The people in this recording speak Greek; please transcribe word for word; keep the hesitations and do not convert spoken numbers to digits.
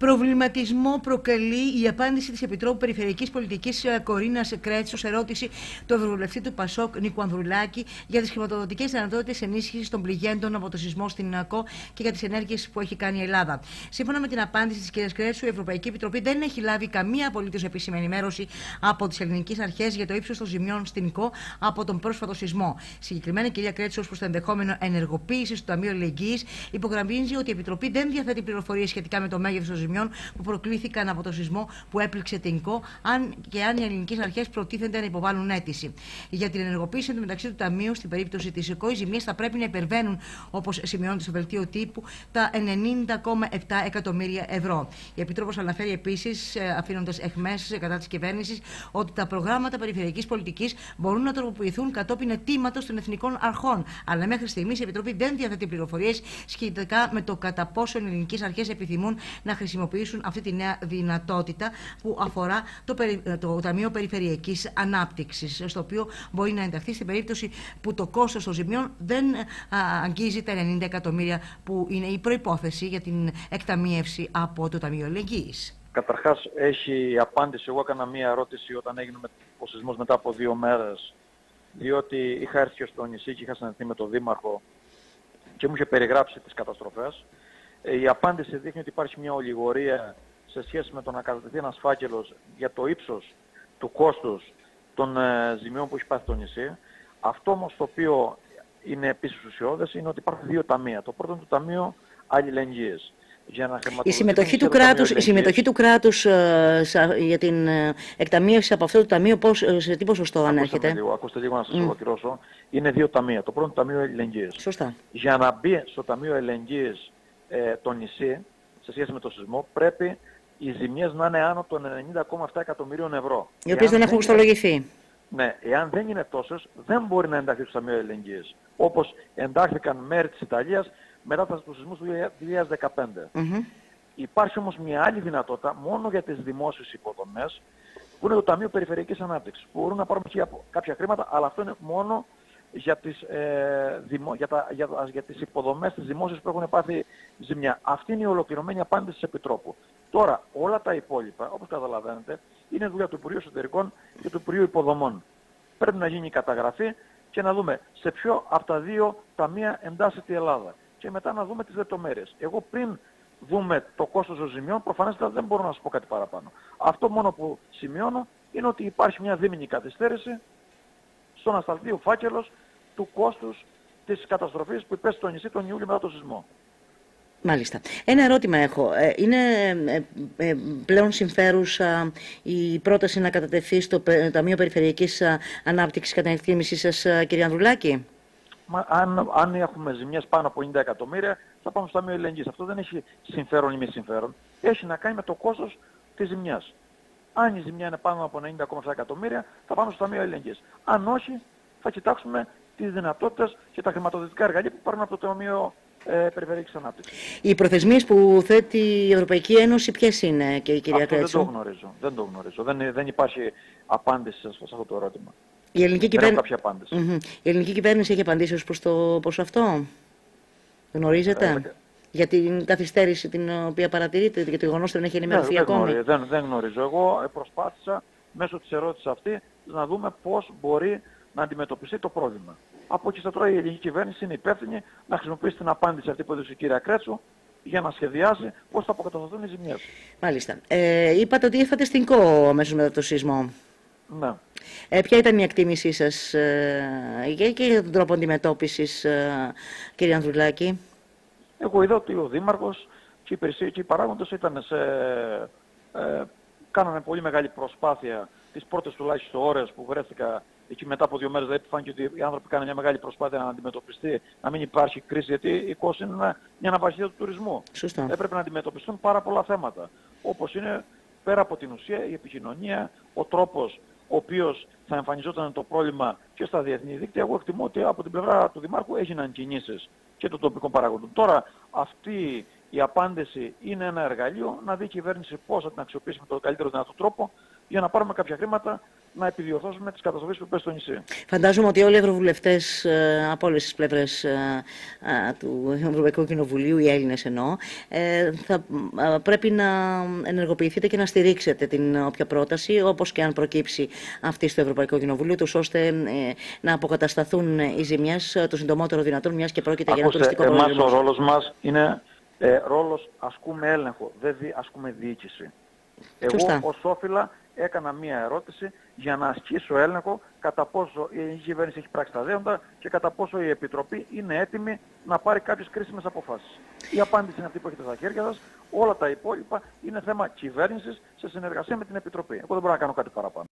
Προβληματισμό προκαλεί η απάντηση της Επιτρόπου Περιφερειακής Πολιτικής Κορίνας Κρέτσου σε ερώτηση του Ευρωβουλευτή του Πασόκ Νίκου Ανδρουλάκη για τις χρηματοδοτικές δυνατότητες ενίσχυσης των πληγέντων από το σεισμό στην ΑΚΟ και για τις ενέργειες που έχει κάνει η Ελλάδα. Σύμφωνα με την απάντηση της κυρίας Κρέτσου, η Ευρωπαϊκή Επιτροπή δεν έχει λάβει καμία απολύτως επίσημη ενημέρωση από τις ελληνικές αρχές για το ύψος των ζημιών στην ΚΟ από τον πρόσφατο σεισμό. Συγκεκριμένα, η κυρία Κρέτσου, ως προς το ενδεχόμενο ενεργοποίηση του Ταμείου Αλληλεγγύης, υπογραμμίζει ότι η Επιτροπή δεν διαθέτει πληροφορίες σχετικά με το μέγεθος των ζημιών που προκλήθηκαν από το σεισμό που έπληξε την ΚΟ, αν και αν οι ελληνικές αρχές προτίθενται να υποβάλουν αίτηση. Για την ενεργοποίηση του μεταξύ του Ταμείου, στην περίπτωση της ΚΟ, οι ζημίες θα πρέπει να υπερβαίνουν, όπως σημειώνεται στο δελτίο τύπου, τα ενενήντα κόμμα επτά εκατομμύρια ευρώ. Η Επίτροπος αναφέρει επίσης, αφήνοντας εχμές κατά της κυβέρνησης, ότι τα προγράμματα περιφερειακής πολιτικής μπορούν να τροποποιηθούν κατόπιν αιτήματος των εθνικών αρχών. Αλλά μέχρι στιγμής η Επιτροπή δεν διαθέτει πληροφορίες σχετικά με το κατά πόσο οι ελληνικές αρχές επιθυμούν να χρησιμοποιήσουν αυτή τη νέα δυνατότητα που αφορά το, περι... το Ταμείο Περιφερειακής Ανάπτυξης, στο οποίο μπορεί να ενταχθεί στην περίπτωση που το κόστος των ζημιών δεν α, αγγίζει τα ενενήντα εκατομμύρια που είναι η προϋπόθεση για την εκταμείευση από το Ταμείο Αλληλεγγύης. Καταρχάς έχει απάντηση. Εγώ έκανα μία ερώτηση όταν έγινε ο σεισμός μετά από δύο μέρες, διότι είχα έρθει στο νησί και είχα συναντηθεί με τον Δήμαρχο και μου είχε περιγράψει τις καταστροφές. Η απάντηση δείχνει ότι υπάρχει μια ολιγορία σε σχέση με το να κατατεθεί ένας φάκελος για το ύψος του κόστους των ε, ζημιών που έχει πάθει το νησί. Αυτό όμως το οποίο είναι επίσης ουσιώδες είναι ότι υπάρχουν δύο ταμεία. Το πρώτο είναι το Ταμείο Αλληλεγγύης. Για να η, συμμετοχή του κράτους, η συμμετοχή του κράτους ε, σα, για την ε, εκταμείευση από αυτό το ταμείο, πώς, σε τι ποσοστό ανέρχεται? Λίγο, ακούστε λίγο να σας mm. ολοκληρώσω. Είναι δύο ταμεία. Το πρώτο Ταμείο Αλληλεγγύης. Σωστά. Για να μπει στο Ταμείο Αλληλεγγύης ε, το νησί, σε σχέση με το σεισμό, πρέπει οι ζημιές να είναι άνω των ενενήντα κόμμα επτά εκατομμυρίων ευρώ. Οι οποίες δεν έχουν πιστολογηθεί. Ναι, εάν δεν είναι τόσες, δεν μπορεί να ενταχθεί στο Ταμείο Αλληλεγγύης. Όπως εντάχθηκαν μέρη της Ιταλίας μετά τους σεισμούς του δύο χιλιάδες δεκαπέντε. Mm-hmm. Υπάρχει όμως μια άλλη δυνατότητα μόνο για τις δημόσιες υποδομές, που είναι το Ταμείο Περιφερειακής Ανάπτυξης, που μπορούν να πάρουν κάποια χρήματα, αλλά αυτό είναι μόνο για τις, ε, δημο, για, τα, για, για τις υποδομές της δημόσιας που έχουν πάθει ζημιά. Αυτή είναι η ολοκληρωμένη απάντηση της Επιτρόπου. Τώρα, όλα τα υπόλοιπα, όπως καταλαβαίνετε, είναι δουλειά του Υπουργείου Εσωτερικών και του Υπουργείου Υποδομών. Πρέπει να γίνει η καταγραφή και να δούμε σε ποιο από τα δύο ταμεία εντάσσεται η Ελλάδα. Και μετά να δούμε τις λεπτομέρειες. Εγώ πριν δούμε το κόστος των ζημιών, προφανέστατα δεν μπορώ να σας πω κάτι παραπάνω. Αυτό μόνο που σημειώνω είναι ότι υπάρχει μια δίμηνη καθυστέρηση στο να σταλθεί ο φάκελος του κόστους της καταστροφής που υπέστη στο νησί τον Ιούλιο μετά το σεισμό. Μάλιστα. Ένα ερώτημα έχω. Είναι ε, ε, πλέον συμφέρουσα η πρόταση να κατατεθεί στο Ταμείο Περιφερειακής Ανάπτυξης κατά την εκτίμησή σας, κύριε Ανδρουλάκη? Μα, αν, αν έχουμε ζημιές πάνω από ενενήντα εκατομμύρια, θα πάμε στο Ταμείο Αλληλεγγύης. Αυτό δεν έχει συμφέρον ή μη συμφέρον. Έχει να κάνει με το κόστος της ζημιάς. Αν η ζημιά είναι πάνω από ενενήντα κόμμα επτά εκατομμύρια, θα πάμε στο Ταμείο Αλληλεγγύης. Αν όχι, θα κοιτάξουμε τις δυνατότητες και τα χρηματοδοτικά εργαλεία που πάρουν από το Ταμείο ε, Περιφερειακής Ανάπτυξης. Οι προθεσμίες που θέτει η Ευρωπαϊκή Ένωση ποιες είναι, και η κυρία Κρέτσου? Δεν το γνωρίζω. Δεν το γνωρίζω. Δεν, δεν υπάρχει απάντηση σε αυτό το ερώτημα. Η ελληνική, κυβέρ... mm-hmm. η ελληνική κυβέρνηση έχει απαντήσει ως προς το προς αυτό? Γνωρίζετε? Ε, για την καθυστέρηση την οποία παρατηρείτε, για το γεγονός ότι δεν έχει ενημερωθεί ναι, ακόμη? Δεν, δεν, δεν γνωρίζω. Εγώ προσπάθησα μέσω της ερώτησης αυτή να δούμε πώς μπορεί να αντιμετωπιστεί το πρόβλημα. Από εκεί στα τώρα η ελληνική κυβέρνηση είναι υπεύθυνη να χρησιμοποιήσει την απάντηση αυτή που έδωσε η κυρία Κρέτσου για να σχεδιάσει πώς θα αποκατασταθούν οι ζημιές. Μάλιστα. Ε, είπατε ότι ήρθατε στην ΚΟ αμέσως μετά το σεισμό. Ναι. Ε, ποια ήταν η εκτίμησή σας ε, και, και για τον τρόπο αντιμετώπισης, ε, κύριε Ανδρουλάκη? Εγώ είδα ότι ο Δήμαρχος και οι υπηρεσίες και οι παράγοντες ήταν σε, ε, κάνανε πολύ μεγάλη προσπάθεια τις πρώτες τουλάχιστον ώρες που βρέθηκα εκεί μετά από δύο μέρες. Δηλαδή φάνηκε ότι οι άνθρωποι κάνανε μια μεγάλη προσπάθεια να αντιμετωπιστεί, να μην υπάρχει κρίση, γιατί η ΚΟΣ είναι μια αναπαρχία του τουρισμού. Σωστά. Έπρεπε να αντιμετωπιστούν πάρα πολλά θέματα, όπως είναι πέρα από την ουσία η επικοινωνία, ο τρόπος ο οποίος θα εμφανιζόταν το πρόβλημα και στα διεθνή δίκτυα. Εγώ εκτιμώ ότι από την πλευρά του Δημάρχου έγιναν κινήσεις και των τοπικών παραγόντων. Τώρα αυτή η απάντηση είναι ένα εργαλείο να δει η κυβέρνηση πώς θα την αξιοποιήσει με τον καλύτερο δυνατό τρόπο για να πάρουμε κάποια χρήματα να επιδιορθώσουμε τις καταστροφές που πέσει στο νησί. Φαντάζομαι ότι όλοι οι ευρωβουλευτές ε, από όλες τις πλευρές ε, ε, του Ευρωπαϊκού Κοινοβουλίου, οι Έλληνες εννοώ, ε, θα ε, πρέπει να ενεργοποιηθείτε και να στηρίξετε την όποια πρόταση, όπως και αν προκύψει αυτή στο Ευρωπαϊκό Κοινοβουλίο, τους ώστε ε, να αποκατασταθούν οι ζημιές το συντομότερο δυνατόν, μιας και πρόκειται για ένα τουριστικό προϊόν. Εμάς ο ρόλος μας είναι ε, ρόλος ασκούμε έλεγχο, δεν δι, ασκούμε διοίκηση. Εγώ Σωστά. ως όφιλα έκανα μία ερώτηση για να ασκήσω έλεγχο κατά πόσο η κυβέρνηση έχει πράξει τα δέοντα και κατά πόσο η Επιτροπή είναι έτοιμη να πάρει κάποιες κρίσιμες αποφάσεις. Η απάντηση είναι αυτή που έχετε στα χέρια σας. Όλα τα υπόλοιπα είναι θέμα κυβέρνησης σε συνεργασία με την Επιτροπή. Εγώ δεν μπορώ να κάνω κάτι παραπάνω.